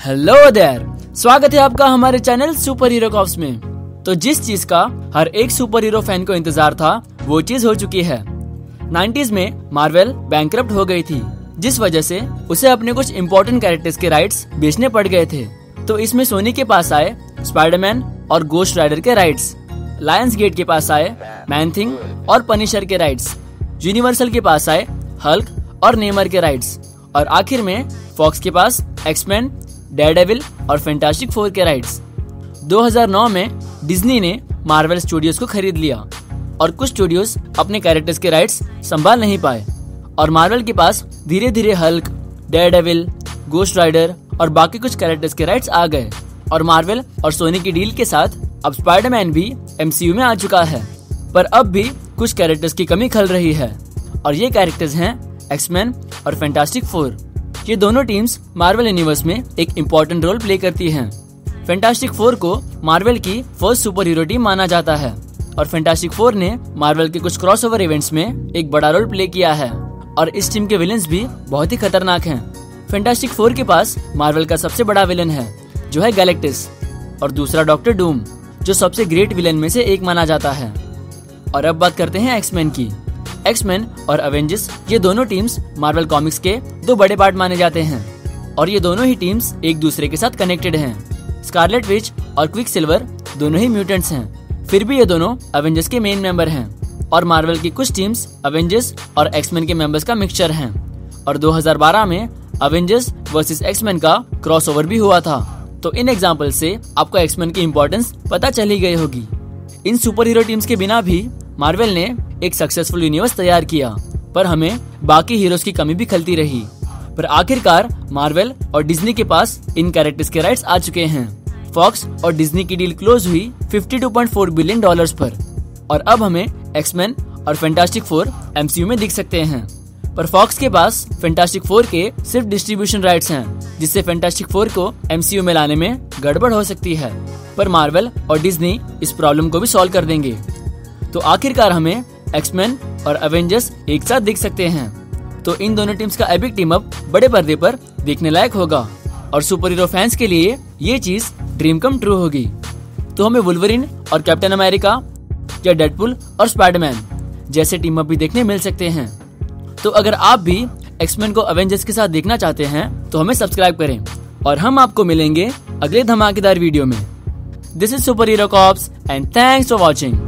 Hello there, स्वागत है आपका हमारे चैनल सुपर हीरो कॉप्स में। तो जिस चीज का हर एक सुपर हीरो फैन को इंतजार था वो चीज हो चुकी है। 90s में मार्वल बैंकरप्ट हो गई थी, जिस वजह से उसे अपने कुछ इम्पोर्टेंट कैरेक्टर्स के राइट्स बेचने पड़ गए थे। तो इसमें सोनी के पास आए स्पाइडरमैन और गोस्ट राइडर के राइट्स, लायंस गेट के पास आए मैन थिंग और पनिशर के राइट्स, यूनिवर्सल के पास आए हल्क और नेमर के राइट्स, और आखिर में फॉक्स के पास एक्समैन, डेयरडेविल और फैंटास्टिक फोर के राइट्स। 2009 में डिज्नी ने मार्वल स्टूडियोज को खरीद लिया और कुछ स्टूडियोज अपने कैरेक्टर्स के राइट्स संभाल नहीं पाए और मार्वल के पास धीरे धीरे हल्क, डेयरडेविल, गोस्ट राइडर और बाकी कुछ कैरेक्टर्स के राइट्स आ गए। और मार्वल और सोनी की डील के साथ अब स्पाइडरमैन भी MCU में आ चुका है, पर अब भी कुछ कैरेक्टर्स की कमी खल रही है और ये कैरेक्टर्स हैं एक्समैन और फैंटास्टिक फोर। ये दोनों टीम्स मार्वल यूनिवर्स में एक इम्पोर्टेंट रोल प्ले करती हैं। फैंटास्टिक फोर को मार्वल की फर्स्ट सुपर हीरो टीम माना जाता है और फैंटास्टिक फोर ने मार्वल के कुछ क्रॉसओवर इवेंट्स में एक बड़ा रोल प्ले किया है और इस टीम के विलेंस भी बहुत ही खतरनाक हैं। फैंटास्टिक फोर के पास मार्वल का सबसे बड़ा विलन है जो है गैलेक्टिस, और दूसरा डॉक्टर डूम जो सबसे ग्रेट विलन में से एक माना जाता है। और अब बात करते हैं एक्समैन की। एक्समैन और अवेंजर्स ये दोनों टीम्स मार्वल कॉमिक्स के दो बड़े पार्ट माने जाते हैं और ये दोनों ही टीम्स एक दूसरे के साथ कनेक्टेड हैं। स्कारलेट विच और क्विक सिल्वर दोनों ही म्यूटेंट्स हैं, फिर भी ये दोनों अवेंजर्स के मेन मेंबर हैं और मार्वल की कुछ टीम्स अवेंजर्स और एक्समैन के मेंबर्स का मिक्सचर हैं। और 2012 में अवेंजर्स वर्सेस एक्समैन का क्रॉसओवर भी हुआ था। तो इन एग्जाम्पल से आपको एक्समैन की इम्पोर्टेंस पता चली गई होगी। इन सुपर हीरो टीम्स के बिना भी मार्वल ने एक सक्सेसफुल यूनिवर्स तैयार किया, पर हमें बाकी हीरोज की कमी भी खलती रही। पर आखिरकार मार्वल और डिज्नी के पास इन कैरेक्टर्स के राइट्स आ चुके हैं। फॉक्स और डिज्नी की डील क्लोज हुई $52.4 बिलियन पर और अब हमें एक्समैन और फैंटास्टिक फोर MCU में दिख सकते हैं। पर फॉक्स के पास फैंटास्टिक फोर के सिर्फ डिस्ट्रीब्यूशन राइट्स हैं, जिससे फैंटास्टिक फोर को MCU में लाने में गड़बड़ हो सकती है। पर मार्वल और डिज्नी इस प्रॉब्लम को भी सॉल्व कर देंगे। तो आखिरकार हमें एक्समैन और अवेंजर्स एक साथ दिख सकते हैं। तो इन दोनों टीम्स का एपिक टीम अप बड़े पर्दे पर देखने लायक होगा और सुपर हीरो फैंस के लिए ये चीज ड्रीम कम ट्रू होगी। तो हमें वुल्वरिन और कैप्टन अमेरिका या डेडपुल और स्पाइडरमैन जैसे टीम अप भी देखने मिल सकते हैं। तो अगर आप भी एक्समैन को अवेंजर्स के साथ देखना चाहते हैं तो हमें सब्सक्राइब करें और हम आपको मिलेंगे अगले धमाकेदार वीडियो में। This is Super Hero Cops and thanks for watching.